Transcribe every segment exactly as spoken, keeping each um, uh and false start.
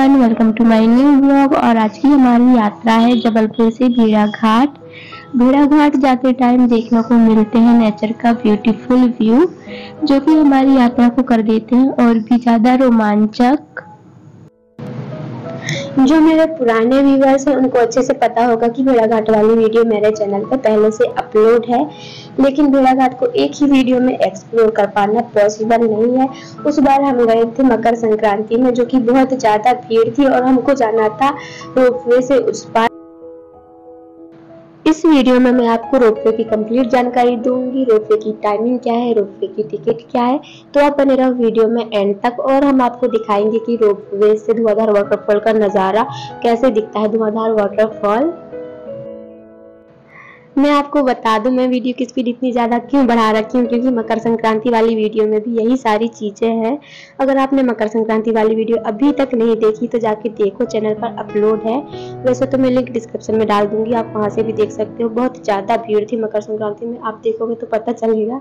Everyone, welcome to my new blog. और आज की हमारी यात्रा है जबलपुर से भेड़ाघाट। भेड़ाघाट जाते टाइम देखने को मिलते हैं नेचर का ब्यूटीफुल व्यू, जो कि हमारी यात्रा को कर देते हैं और भी ज्यादा रोमांचक। जो मेरे पुराने व्यूवर्स हैं उनको अच्छे से पता होगा कि भेड़ाघाट वाली वीडियो मेरे चैनल पर पहले से अपलोड है, लेकिन भेड़ाघाट को एक ही वीडियो में एक्सप्लोर कर पाना पॉसिबल नहीं है। उस बार हम गए थे मकर संक्रांति में, जो कि बहुत ज्यादा भीड़ थी और हमको जाना था रोपवे से उस पार। इस वीडियो में मैं आपको रोपवे की कंप्लीट जानकारी दूंगी, रोपवे की टाइमिंग क्या है, रोपवे की टिकट क्या है। तो आप बने रहो वीडियो में एंड तक और हम आपको दिखाएंगे कि रोपवे से धुआंधार वाटरफॉल का नजारा कैसे दिखता है। धुआंधार वाटरफॉल मैं आपको बता दूं, मैं वीडियो की स्पीड इतनी ज़्यादा क्यों बढ़ा रखी हूँ, क्योंकि मकर संक्रांति वाली वीडियो में भी यही सारी चीज़ें हैं। अगर आपने मकर संक्रांति वाली वीडियो अभी तक नहीं देखी तो जाके देखो, चैनल पर अपलोड है। वैसे तो मैं लिंक डिस्क्रिप्शन में डाल दूंगी, आप वहाँ से भी देख सकते हो। बहुत ज़्यादा भीड़ थी मकर संक्रांति में, आप देखोगे तो पता चलेगा।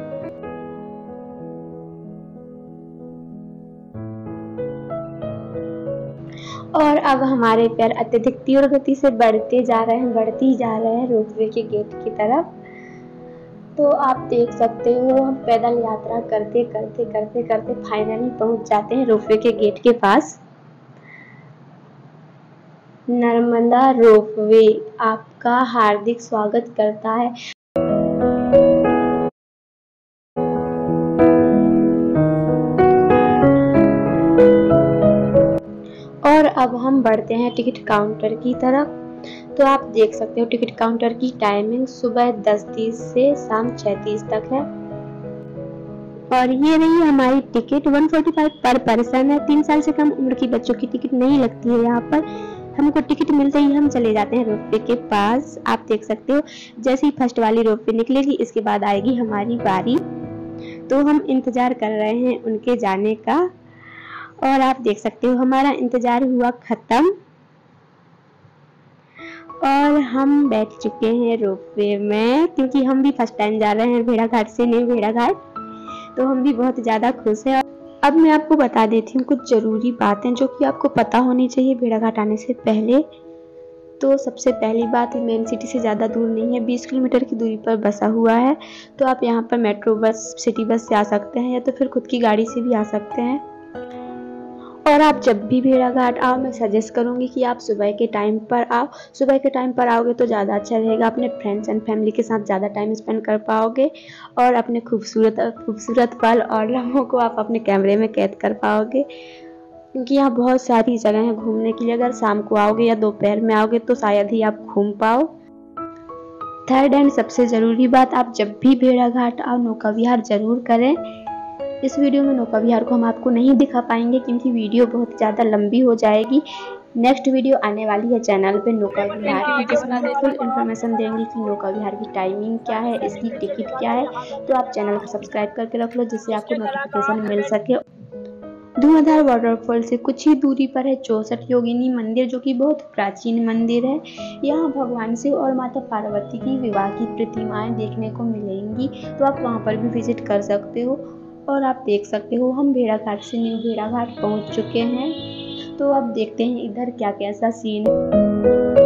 और अब हमारे पैर अत्यधिक तीव्र गति से बढ़ते जा रहे हैं बढ़ती जा रहे हैं रोपवे के गेट की तरफ। तो आप देख सकते हो, हम पैदल यात्रा करते करते करते करते फाइनली पहुंच जाते हैं रोपवे के गेट के पास। नर्मदा रोपवे आपका हार्दिक स्वागत करता है। और अब हम बढ़ते हैं टिकट काउंटर की तरफ। तो आप देख सकते हो टिकट काउंटर की टाइमिंग सुबह दस तीस से शाम छह तीस तक है। और ये रही हमारी टिकट, एक सौ पैंतालीस पर पर्सन है। तीन साल से कम उम्र की बच्चों की टिकट नहीं लगती है यहाँ पर। हमको टिकट मिलते ही हम चले जाते हैं रोपवे के पास। आप देख सकते हो, जैसे ही फर्स्ट वाली रोपवे निकलेगी इसके बाद आएगी हमारी बारी। तो हम इंतजार कर रहे हैं उनके जाने का। और आप देख सकते हो हमारा इंतजार हुआ खत्म और हम बैठ चुके हैं रोपवे में, क्योंकि हम भी फर्स्ट टाइम जा रहे हैं भेड़ाघाट से न्यू भेड़ाघाट, तो हम भी बहुत ज़्यादा खुश हैं। अब मैं आपको बता देती हूँ कुछ ज़रूरी बातें जो कि आपको पता होनी चाहिए भेड़ाघाट आने से पहले। तो सबसे पहली बात, मेन सिटी से ज़्यादा दूर नहीं है, बीस किलोमीटर की दूरी पर बसा हुआ है। तो आप यहाँ पर मेट्रो बस, सिटी बस से आ सकते हैं या तो फिर खुद की गाड़ी से भी आ सकते हैं। और आप जब भी भेड़ाघाट आओ, मैं सजेस्ट करूंगी कि आप सुबह के टाइम पर आओ। सुबह के टाइम पर आओगे तो ज़्यादा अच्छा रहेगा, अपने फ्रेंड्स एंड फैमिली के साथ ज़्यादा टाइम स्पेंड कर पाओगे और अपने खूबसूरत खूबसूरत पल और लम्हों को आप अपने कैमरे में कैद कर पाओगे, क्योंकि यहाँ बहुत सारी जगह हैं घूमने के लिए। अगर शाम को आओगे या दोपहर में आओगे तो शायद ही आप घूम पाओ। थर्ड एंड सबसे ज़रूरी बात, आप जब भी भेड़ाघाट आओ नौका विहार जरूर करें। इस वीडियो में नौका विहार को हम आपको नहीं दिखा पाएंगे क्योंकि वीडियो बहुत ज़्यादा लंबी हो जाएगी। नेक्स्ट वीडियो आने वाली है चैनल पे नौका विहार की, जिसमें हम फुल इन्फॉर्मेशन देंगे कि नौका विहार की टाइमिंग क्या है, इसकी टिकट क्या है। तो आप चैनल को सब्सक्राइब करके रख लो जिससे आपको नोटिफिकेशन मिल सके। धुआंधार वाटरफॉल से कुछ ही दूरी पर है चौसठ योगिनी मंदिर, जो कि बहुत प्राचीन मंदिर है। यहाँ भगवान शिव और माता पार्वती की विवाह की प्रतिमाएं देखने को मिलेंगी, तो आप वहाँ पर भी विजिट कर सकते हो। और आप देख सकते हो हम भेड़ाघाट से न्यू भेड़ाघाट पहुँच चुके हैं। तो अब देखते हैं इधर क्या कैसा सीन है।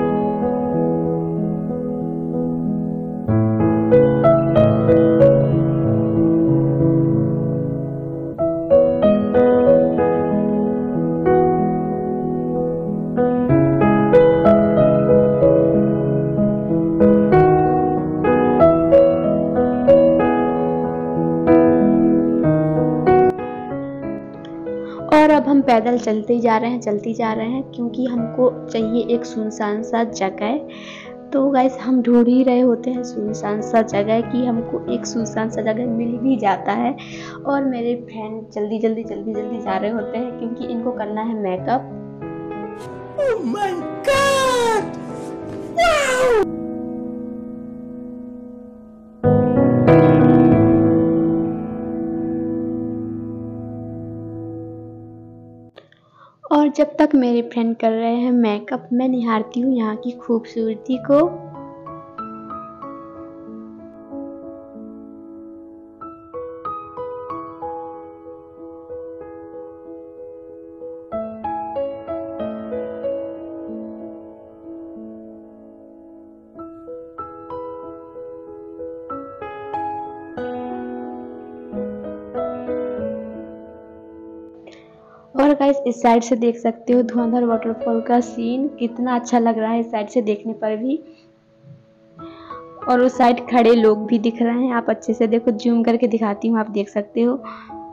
और अब हम पैदल चलते ही जा रहे हैं चलते जा रहे हैं क्योंकि हमको चाहिए एक सुनसान सा जगह। तो गाइस हम ढूंढ ही रहे होते हैं सुनसान सा जगह कि हमको एक सुनसान सा जगह मिल भी जाता है। और मेरे फ्रेंड जल्दी जल्दी जल्दी जल्दी जा रहे होते हैं क्योंकि इनको करना है makeup. Oh my God! Wow! और जब तक मेरे फ्रेंड कर रहे हैं मेकअप, मैं निहारती हूँ यहाँ की खूबसूरती को। और गाइस इस साइड से देख सकते हो धुआंधार वाटरफॉल का सीन कितना अच्छा लग रहा है इस साइड से देखने पर भी। और उस साइड खड़े लोग भी दिख रहे हैं, आप अच्छे से देखो, जूम करके दिखाती हूँ, आप देख सकते हो।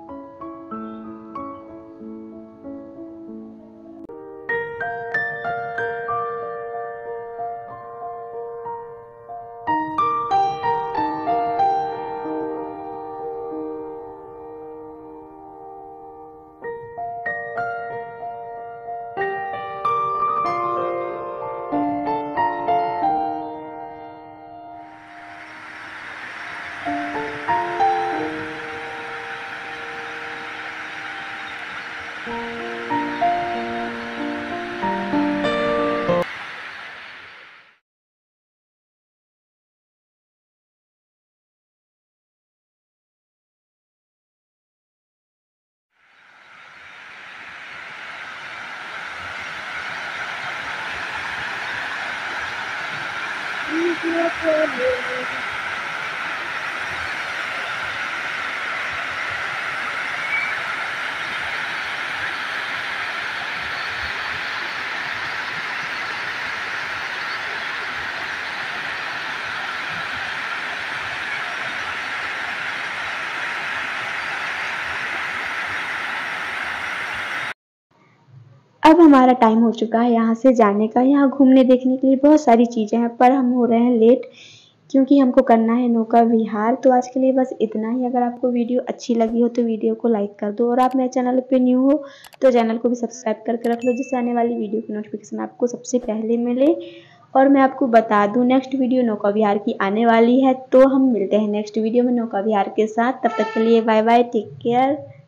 अब हमारा टाइम हो चुका है यहाँ से जाने का। यहाँ घूमने देखने के लिए बहुत सारी चीज़ें हैं, पर हम हो रहे हैं लेट क्योंकि हमको करना है नौका विहार। तो आज के लिए बस इतना ही। अगर आपको वीडियो अच्छी लगी हो तो वीडियो को लाइक कर दो, और आप मेरे चैनल पे न्यू हो तो चैनल को भी सब्सक्राइब करके रख लो, जिससे आने वाली वीडियो की नोटिफिकेशन आपको सबसे पहले मिले। और मैं आपको बता दूं नेक्स्ट वीडियो नौका विहार की आने वाली है, तो हम मिलते हैं नेक्स्ट वीडियो में नौका विहार के साथ। तब तक के लिए बाय बाय, टेक केयर।